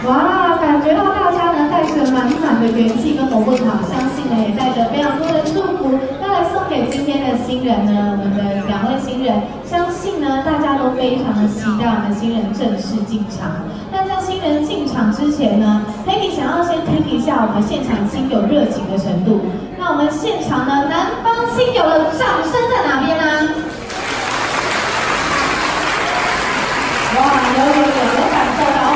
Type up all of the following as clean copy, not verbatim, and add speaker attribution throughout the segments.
Speaker 1: 哇，感觉到大家呢带着满满的元气跟活泼好，相信呢也带着非常多的祝福，要来送给今天的新人呢，我们的2位新人，相信呢大家都非常的期待我们新人正式进场。那在新人进场之前呢 ，Peggy 想要先听一下我们现场亲友热情的程度。那我们现场呢，南方亲友的掌声在哪边呢？哇，有感受到。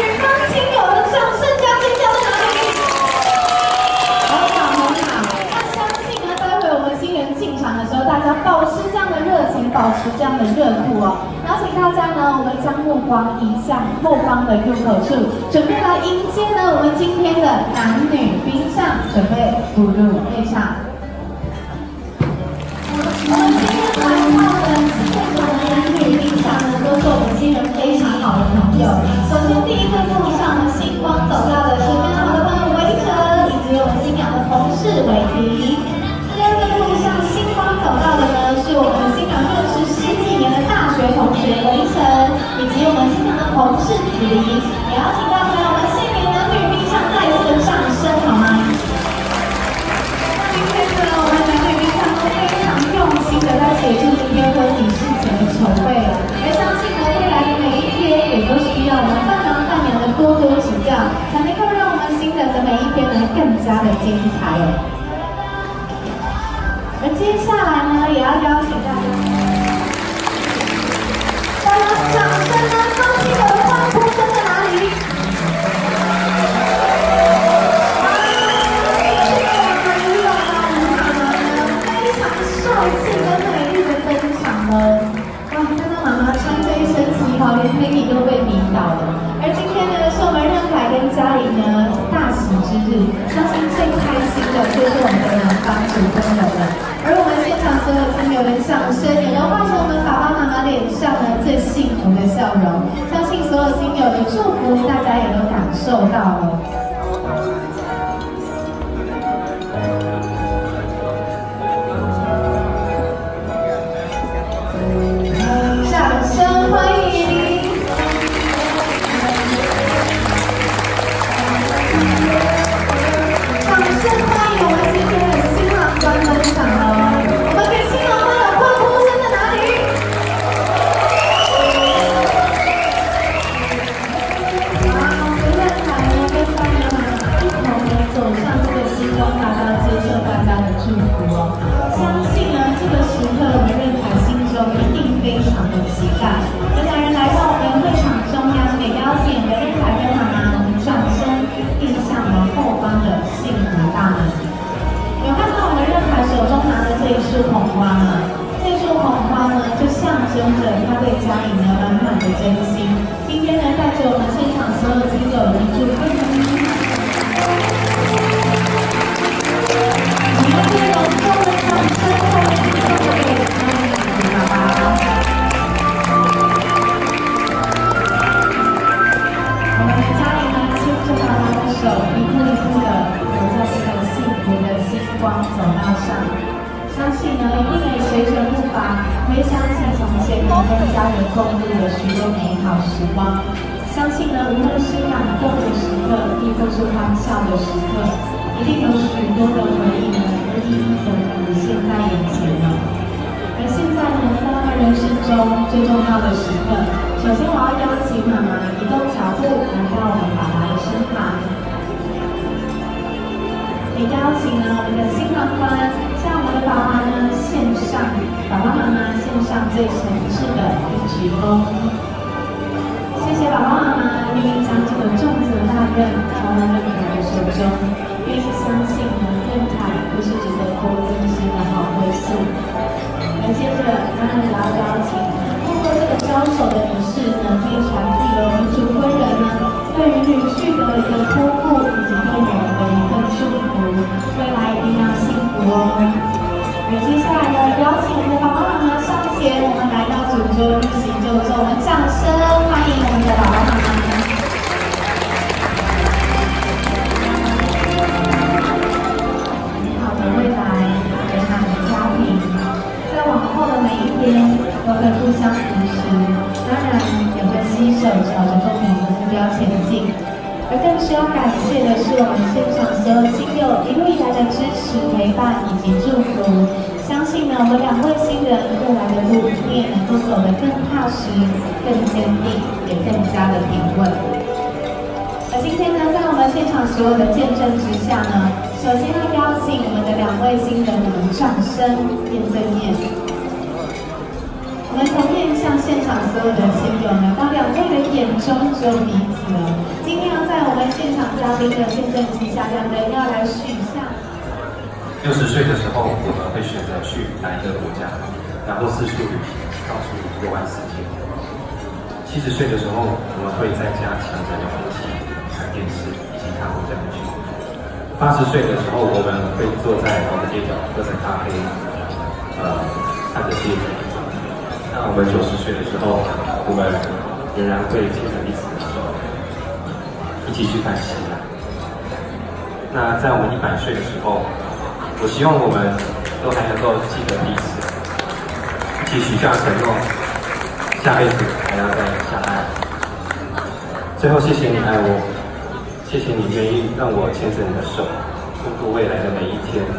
Speaker 1: 大家保持这样的热情，保持这样的热度哦。邀请大家呢，我们将目光移向后方的入口处，准备来迎接呢我们今天的男女宾相，准备步入会场。我们今天来到的男女宾相呢，都是我们新人非常好的朋友。首先第一个路上，星光走到的是非常好的朋友维哲，以及我们新娘的同事伟迪。 第二个路上，星光走到的呢是我们新娘认识10几年的大学同学维晨，以及我们新娘的同事子怡，也要请大家我们新年男女宾相再一次的掌声好吗？那今天呢，我们男女宾相都非常用心的在协助今天婚礼事前的筹备，而相信呢未来的每一天也都需要我们伴郎伴娘的多多指教，才能够让我们新人的每一天呢更加的精彩哦。 而接下来呢，也要邀请大家掌声呢，恭喜我的欢呼声在哪里？非常帅气跟美丽的登场了。哇，看到妈妈穿这一身旗袍，连 Peggy 都被迷倒了。而今天呢，是我们任凯跟嘉玲呢大喜之日，相信最开心的就是我们的男方主婚人了。 而我们现场所有亲友的掌声，也都化成我们爸爸妈妈脸上呢最幸福的笑容。相信所有亲友的祝福，大家也都感受到了。掌声欢迎！掌声欢迎我们今天的新郎官登场了。 非常的期待，而两人来到我们会场中央，也邀请任凯跟妈妈，我们转身映向了后方的幸福大门。有看到我们任凯手中拿的这一束红花吗？这束红花呢，就象征着他对家里呢满满的真心。今天呢，带着我们现场所有亲友的祝福。我们最隆重的掌声，送给爸爸。 手一步一步的走在这个幸福的星光走道上，相信呢一定也随着步伐回想起从前你跟家人共度的许多美好时光。相信呢无论是感动的时刻，亦或是欢笑的时刻，一定有许多的回忆呢一一的浮现在眼前了。而现在呢，在他们人生中最重要的时刻，首先我要邀请妈妈移动脚步来到我们爸爸的身旁。 也邀请呢我们的新郎官向我们的爸爸呢献上爸爸妈妈献上最诚挚的一鞠躬。谢谢爸爸妈妈愿意将这个重责大任交到任凯的手中，愿意相信呢任凯会是值得多珍惜的好归宿。而接着当然也要邀请通过这个交手的仪式呢，可以传递了我们主婚人呢对于女婿的一个托付以及对女儿的一份祝福。 未来一定要幸福哦！而接下来呢，邀请我们的爸爸妈妈上前，我们来到主桌入席就座，我们掌声欢迎我们的爸爸妈妈。美好的未来，美满的家庭，在往后的每一天都会互相扶持，当然也会携手朝着共同的目标前进。 而更需要感谢的是我们现场所有亲友一路以来的支持、陪伴以及祝福。相信呢，我们2位新人未来的路你也能够走得更踏实、更坚定，也更加的平稳。而今天呢，在我们现场所有的见证之下呢，首先要邀请我们的2位新人，我们掌声面对面。我们从面向现场所有的亲友呢，到2位的眼中只有彼此了。今天要在我们现场嘉宾的见证之下，2人要来许下。
Speaker 2: 60岁的时候，我们会选择去哪一个国家，然后四处旅行，到处游玩世界。70岁的时候，我们会在家抢着遥控器、看电视以及看偶像剧。80岁的时候，我们会坐在我们街角喝着咖啡，看着电影。那我们90岁的时候，我们仍然会牵着彼此的手，一起去看夕阳。那在我们100岁的时候，我希望我们都还能够记得彼此，一起许下承诺，下辈子还要再相爱。最后，谢谢你爱我，谢谢你愿意让我牵着你的手，度过未来的每一天。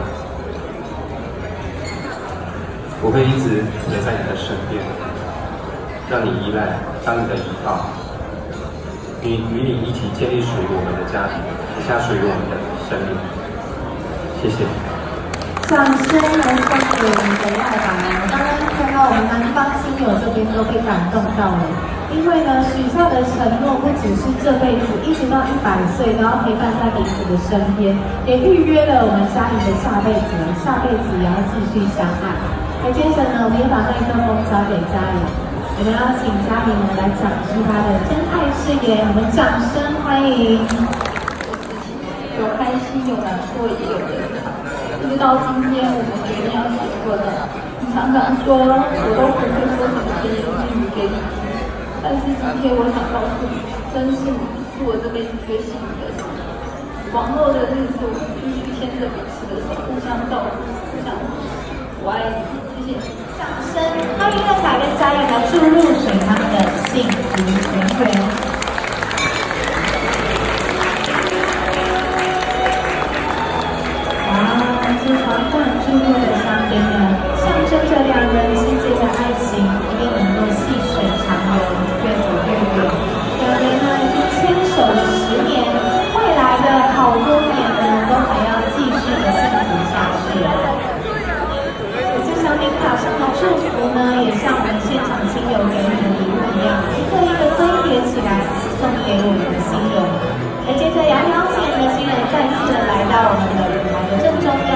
Speaker 2: 我会一直陪在你的身边，让你依赖，当你的依靠，与你一起建立属于我们的家庭，写下属于我们的生命。谢谢。
Speaker 1: 掌声来送给我们的赖爸爸。刚刚看到我们南方亲友这边都被感动到了，因为呢，许下的承诺不只是这辈子，一直到100岁都要陪伴在彼此的身边，也预约了我们嘉颖的下辈子，下辈子也要继续相爱。而接着呢，我们也把麦克风交给嘉颖，我们要请嘉颖呢来讲述她的真爱誓言，我们掌声欢迎。
Speaker 3: 有开心，有难过，也有人疼。一直到今天，我们决定要结婚了。你常常说，我都不会说什么甜言蜜语给你听，但是今天我想告诉你，真是你是我这辈子最幸福的事。往后的日子，我们继续牵着彼此的手，互相照顾，互相扶持。我爱你，谢谢。
Speaker 1: 掌声欢迎乐凯跟嘉颖来注入水他们的幸福圆圆。缓缓注入的香槟呢，象征着2人之间的爱情一定能够细水长流，越走越远。2人呢已经牵手了10年，未来的好多年呢都还要继续的幸福下去。这香槟卡上的祝福呢，也像我们现场亲友给予的礼物一样，一个一个堆叠起来送给我们的新人。而接着也要邀请我们的新人再次来到我们的舞台的正中央。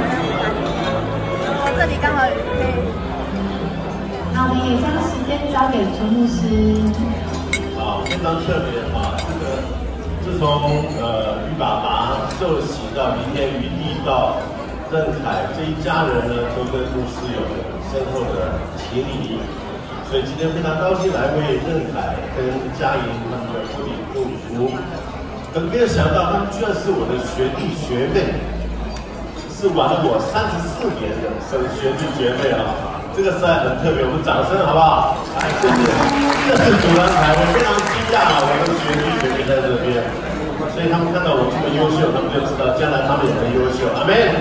Speaker 3: 这里刚好可以。
Speaker 1: 那我们也将时间交给朱牧师。
Speaker 4: 好，非常特别啊！自从于爸爸受洗到明天于弟到任凯这一家人呢，都跟牧师有深厚的情谊，所以今天非常高兴来为任凯跟嘉莹他们的婚礼祝福。可没有想到，他们居然是我的学弟学妹，是晚了我34年的学弟学妹啊！这个实在很特别，我们掌声好不好？来，谢谢，这是主人台，我非常惊讶啊！我的学弟学妹在这边，所以他们看到我这么优秀，他们就知道将来他们也很优秀。阿门。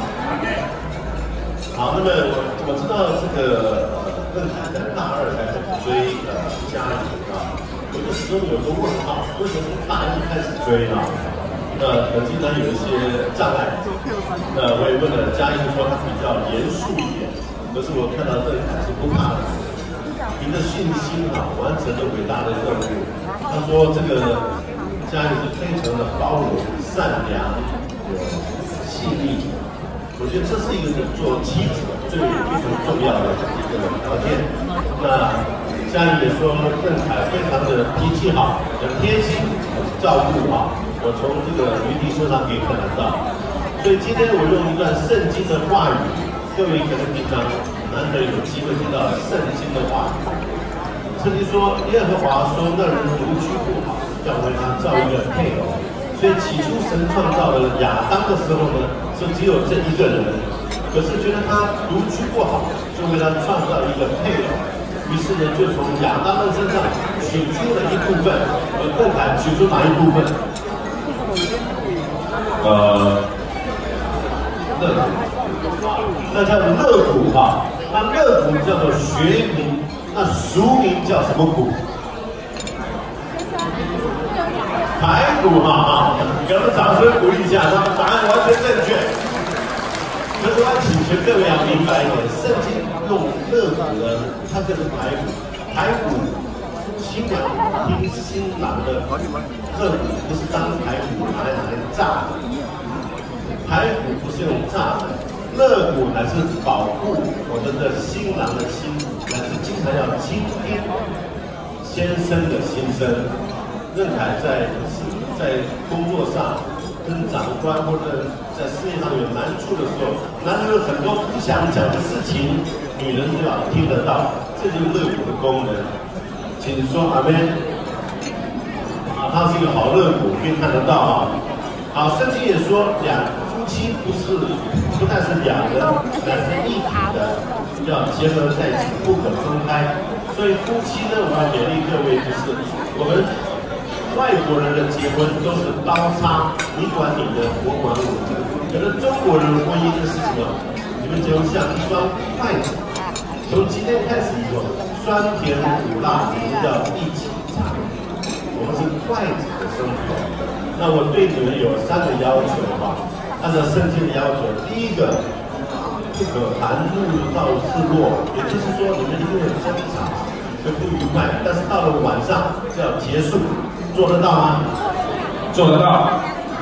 Speaker 4: 好，那么我知道这个任凯在大2才追嘉颖啊。我就始终有个问号，为什么从大1开始追呢？经常有一些障碍。我也问了嘉颖说他比较严肃一点，可是我看到任凯是不怕的，凭着信心完成了伟大的任务。他说这个嘉颖是非常的包容、善良、有细腻。我觉得这是一个做妻子最非常重要的一个条件。那嘉颖也说任凯非常的脾气好，很贴心，照顾好。我从这个于弟身上可以看得到。所以今天我用一段圣经的话语，各位可能平常难得有机会听到圣经的话语。圣经说，耶和华说那人独居不好，要为他造一个配偶。所以起初神创造了亚当的时候呢，是只有这一个人，可是觉得他独居不好，就为他创造一个配偶。于是呢，就从亚当的身上取出了一部分，任凯取出哪一部分？ 肋骨，那叫肋骨哈。那肋骨叫做学名，那俗名叫什么骨？排骨哈，给他们掌声鼓励一下，他们答案完全正确。可是我要请求各位要明白一点，圣经用肋骨呢，它就是排骨，排骨。新娘听新郎的肋骨不是当排骨拿来炸的，排骨不是用炸的，肋骨乃是保护我们的新郎的心，乃是经常要倾听先生的心声。任凯在工作上跟长官或者在事业上有难处的时候，男人有很多不想讲的事情，女人就要听得到，这就是肋骨的功能。请说阿们。它是一个好肋骨，可以看得到啊。好，圣经也说，夫妻不但是两人，乃是一体的，要结合在一起，不可分开。所以夫妻呢，我要勉励各位，就是我们外国人的结婚都是刀叉，你管你的，我管我的。可是中国人的婚姻是什么？你们就像一双筷子，从今天开始以后。酸甜苦辣，你们要一起尝。我们是筷子的生活。那我对你们有3个要求哈，按照圣经的要求，第一个，不可含怒到日落，也就是说你们一定有争吵，会不愉快，但是到了晚上就要结束，做得到吗？
Speaker 5: 做得到。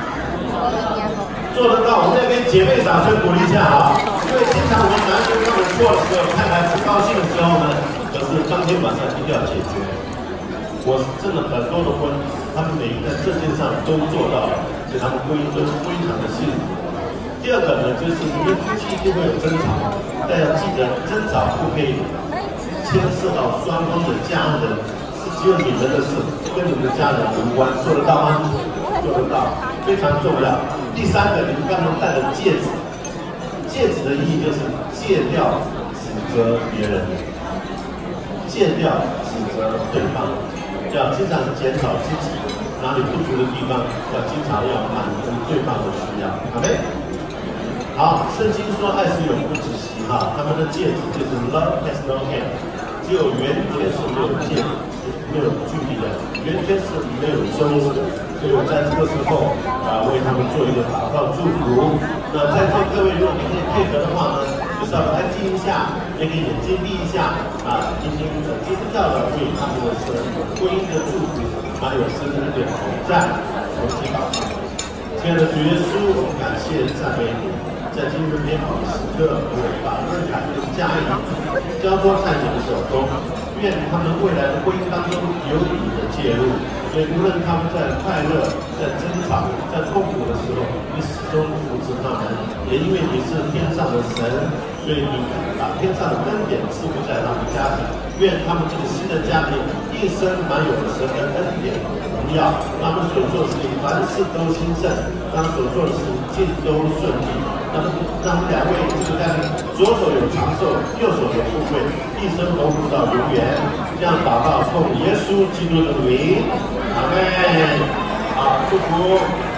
Speaker 4: 做得到，我们要给姐妹掌声鼓励一下啊！因为经常我们男生他们错的时候，太太不高兴的时候呢。可是当天晚上一定要解决。我真的很多的婚，他们每一个在这件上都做到了，所以他们婚姻都非常的幸福。第二个呢，就是你们夫妻一定会有争吵，但要记得争吵不可以牵涉到双方的家人，是只有你们的事，跟你们的家人无关，做得到吗？做得到，非常重要。第3个，你们刚刚戴的戒指，戒指的意义就是戒掉指责别人。戒掉指责对方，要经常检讨自己哪里不足的地方，要经常要满足对方的需要。好没？好，圣经说爱是永不止息哈，他们的戒指就是 love has no end， 只有圆圈是没有戒指，没有距离的，圆圈是没有周的。所以我在这个时候为他们做一个祷告祝福。那在座各位，如果你可以配合的话呢，就是要安静一下，也可以眼睛闭一下听听基督教的为他们的婚姻的祝福，还有生日的同在。我们祈祷。亲爱的主耶稣，我们感谢赞美你，在今日美好的时刻，我把任凯跟家人交托在你的手中，愿他们未来的婚姻当中有你的介入。所以无论他们在快乐、在争吵、在痛苦的时候，你始终扶持他们。也因为你是天上的神，所以你把天上的恩典赐福在他们家庭。愿他们这个新的家庭一生满有神的恩典荣耀，让他们所做的事情凡事都兴盛，让所做的事情尽都顺利。让他们2位这个家庭左手有长寿，右手有富贵，一生荣福到永远。这样祷告，奉耶稣基督的名。阿妹，好，祝福。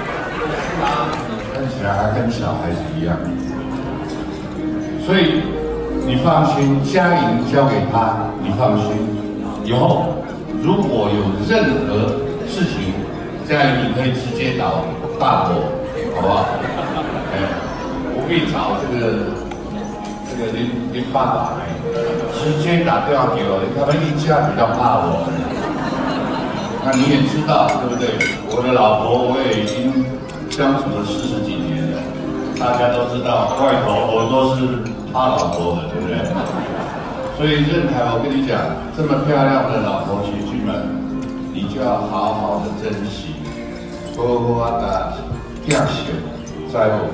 Speaker 6: 看起来还跟小孩子一样，所以你放心，家营交给他，你放心。以后如果有任何事情，家营你可以直接找大伯，好不好？我可以找这个林爸爸，直接打电话给我，他们一家比较怕我。那你也知道，对不对？我的老婆我也已经相处了40几年了，大家都知道，外头我都是他老婆的，对不对？所以任凯，我跟你讲，这么漂亮的老婆媳妇们，你就要好好的珍惜，好好的敬惜，在乎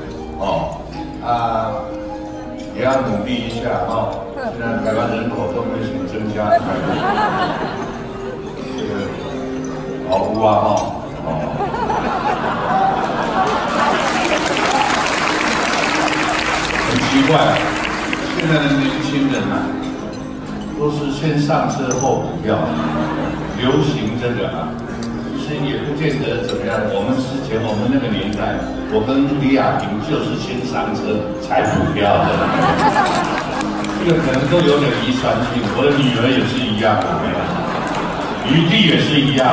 Speaker 6: 也要努力一下现在台湾人口都没什么增加，这个老屋很奇怪，现在的年轻人都是先上车后补票，流行这个持也不见得怎么样。我们之前我们那个年代，我跟李亚平就是先上车才补票的，这个可能都有点遗传性。我的女儿也是一样，余弟也是一样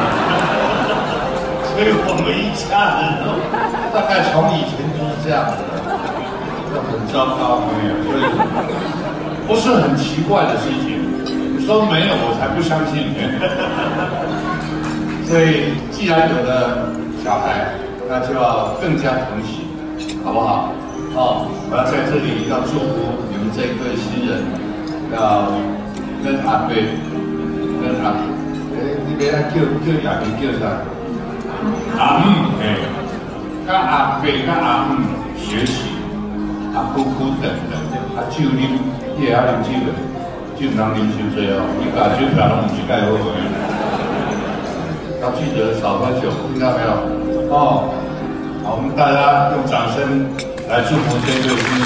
Speaker 6: 所以我们一家人大概从以前就是这样子的，很糟糕没有，所以不是很奇怪的事情。你说没有，我才不相信。所以既然有了小孩，那就要更加疼惜，好不好？哦，我要在这里要祝福你们这一对新人，要跟阿伯、跟阿，你别叫亚明叫啥？阿姆，跟阿伯、跟阿姆学习，阿姑姑等等，阿酒啉，也要啉酒的，酒唔通啉伤多哦，你把酒嫖拢唔是介好个。要记得少喝酒，听到没有？哦，好，我们大家用掌声来祝福这对新人。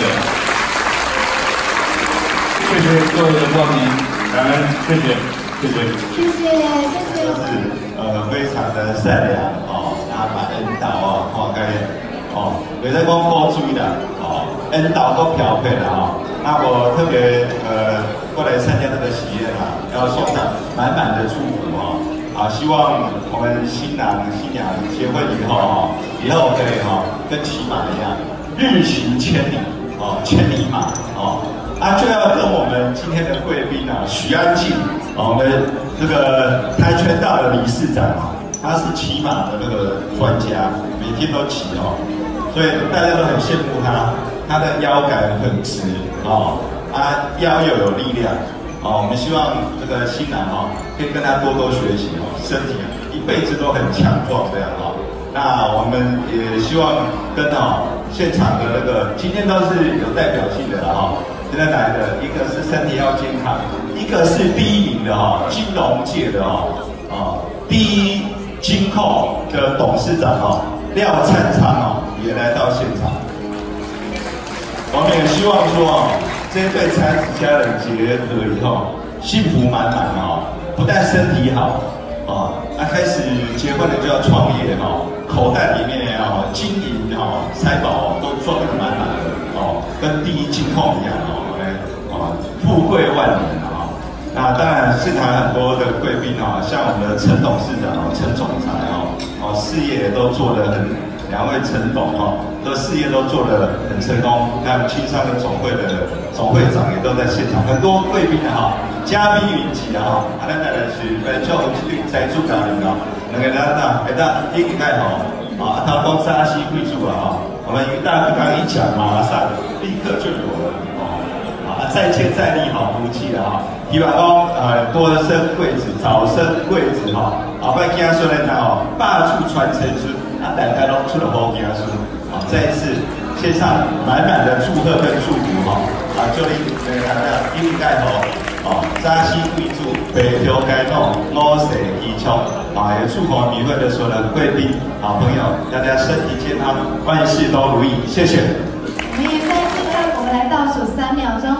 Speaker 6: 谢谢各位的光临，感恩，谢谢，谢谢，
Speaker 1: 谢谢，谢谢。
Speaker 4: 非常的善良哦，把恩导哦，该袂使讲高追啦，恩导都漂配了那我特别过来参加这个喜宴要送上满满的祝福希望我们新郎新娘结婚以后可以跟骑马一样，日行千里千里马就要跟我们今天的贵宾许安静我们这个跆拳道的理事长他是骑马的那个专家，每天都骑所以大家都很羡慕他的腰杆很直腰又有力量。我们希望这个新郎可以跟他多多学习身体一辈子都很强壮这样那我们也希望跟现场的那个今天都是有代表性的现在来的一个是身体要健康，一个是第一名的金融界的第一金控的董事长廖灿昌也来到现场。我们也希望说这一对才子佳人结合以后，幸福满满不但身体好开始结婚了就要创业口袋里面金银财宝都装得满满的跟第一金控一样富贵万年那当然现场很多的贵宾像我们的陈董事长陈总裁事业都做得很。两位陈董的事业都做得很成功，还有青商的总会的总会长也都在现场，很多贵宾嘉宾云集咱带来是叫我们去栽种家人两个人一起盖他光沙西贵族我们于大刚一讲，马上立刻就有了再接再厉不气了希望多生贵子，早生贵子不然今孙人霸主传承孙。大家都出了好名声再一次献上满满的祝贺跟祝福就应该扎西贵族北条街弄五世义冲也祝福米会的所有的贵宾好朋友，大家身体健康，万事都如意，谢谢。
Speaker 1: 我们也在这边，我们来倒数3秒钟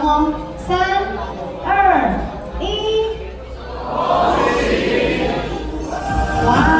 Speaker 1: 3、2、1，哇！